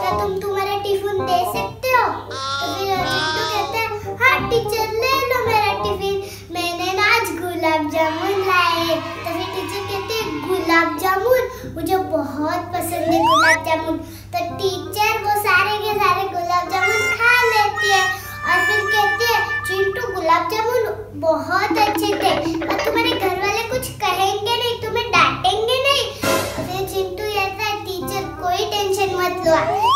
क्या तुम तुम्हारा टिफिन दे सकते हो? तो फिर चिंटू कहता है हाँ टीचर ले लो मेरा टिफिन, मैंने ना आज गुलाब जामुन लाए। तो फिर टीचर कहते हैं गुलाब जामुन, मुझे बहुत पसंद है गुलाब जामुन। तो टीचर वो सारे के सारे गुलाब जामुन खा लेती है और फिर कहते हैं चिंटू गुलाब जामुन बहुत अच्छे थे और तुम्हारे घर वाले कुछ कहेंगे नहीं, तुम्हें डांटेंगे नहीं। और फिर चिंटू कहता है टीचर कोई टेंशन मत लो,